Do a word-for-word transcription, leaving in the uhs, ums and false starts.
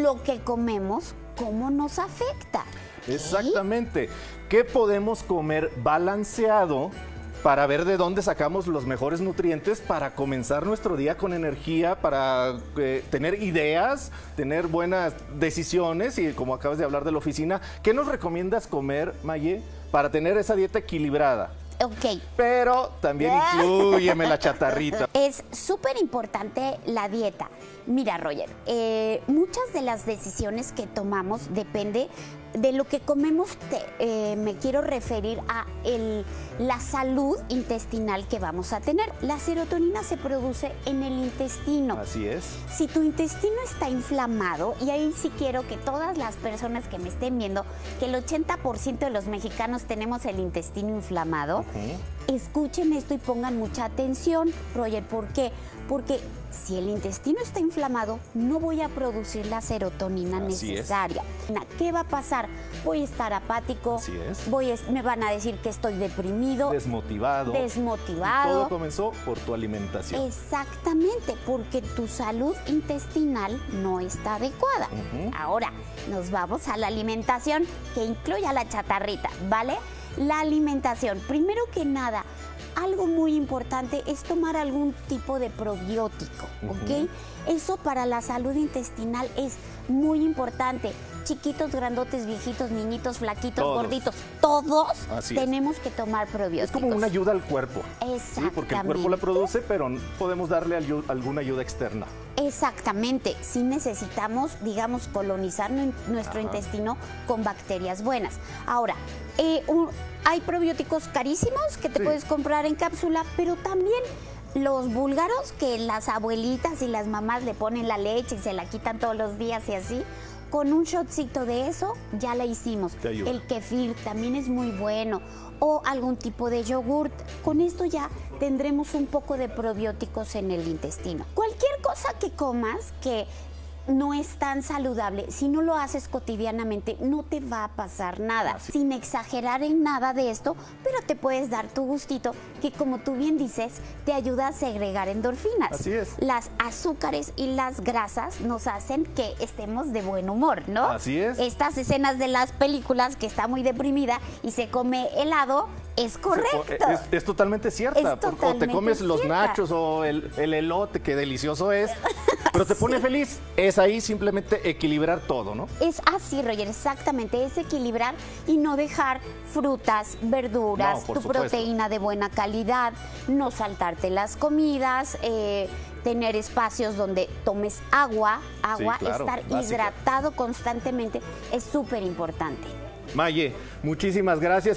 lo que comemos, cómo nos afecta. Exactamente. ¿Qué podemos comer balanceado para ver de dónde sacamos los mejores nutrientes para comenzar nuestro día con energía, para eh, tener ideas, tener buenas decisiones? Y como acabas de hablar de la oficina, ¿qué nos recomiendas comer, Maye, para tener esa dieta equilibrada? Ok. Pero también inclúyeme la chatarrita. Es súper importante la dieta. Mira, Roger, eh, muchas de las decisiones que tomamos depende de lo que comemos. Te, eh, me quiero referir a el, la salud intestinal que vamos a tener. La serotonina se produce en el intestino. Así es. Si tu intestino está inflamado, y ahí sí quiero que todas las personas que me estén viendo, que el ochenta por ciento de los mexicanos tenemos el intestino inflamado, uh-huh. escuchen esto y pongan mucha atención, Roger. ¿Por qué? Porque si el intestino está inflamado, no voy a producir la serotonina Así necesaria. Es. ¿Qué va a pasar? Voy a estar apático, Así es. Voy a, me van a decir que estoy deprimido, desmotivado. Desmotivado. Y todo comenzó por tu alimentación. Exactamente, porque tu salud intestinal no está adecuada. Uh-huh. Ahora, nos vamos a la alimentación, que incluya la chatarrita, ¿vale? La alimentación, primero que nada, algo muy importante es tomar algún tipo de probiótico, ¿ok? Uh-huh. Eso para la salud intestinal es muy importante. Chiquitos, grandotes, viejitos, niñitos, flaquitos, todos. gorditos, todos Así tenemos es. que tomar probióticos. Es como una ayuda al cuerpo. Exactamente. ¿Sí? Porque el cuerpo la produce, pero podemos darle ayu- alguna ayuda externa. Exactamente. Sí necesitamos, digamos, colonizar nuestro Ajá. intestino con bacterias buenas. Ahora, eh, un, hay probióticos carísimos que te sí. puedes comprar en cápsula, pero también los búlgaros que las abuelitas y las mamás le ponen la leche y se la quitan todos los días y así. Con un shotcito de eso ya la hicimos. El kefir también es muy bueno, o algún tipo de yogurt. Con esto ya tendremos un poco de probióticos en el intestino. Cualquier cosa que comas que no es tan saludable, si no lo haces cotidianamente, no te va a pasar nada. Así. Sin exagerar en nada de esto, pero te puedes dar tu gustito, que como tú bien dices, te ayuda a segregar endorfinas. Así es. Las azúcares y las grasas nos hacen que estemos de buen humor, ¿no? Así es. Estas escenas de las películas que está muy deprimida y se come helado, es correcto. Es, es totalmente cierta. Es totalmente o te comes cierta. los nachos o el, el elote, que delicioso es, pero te pone sí. feliz. Es ahí simplemente equilibrar todo, ¿no? Es así, Roger, exactamente. Es equilibrar y no dejar frutas, verduras, no, tu supuesto. proteína de buena calidad, no saltarte las comidas, eh, tener espacios donde tomes agua, agua, sí, claro, estar básica. hidratado constantemente es súper importante. Maye, muchísimas gracias.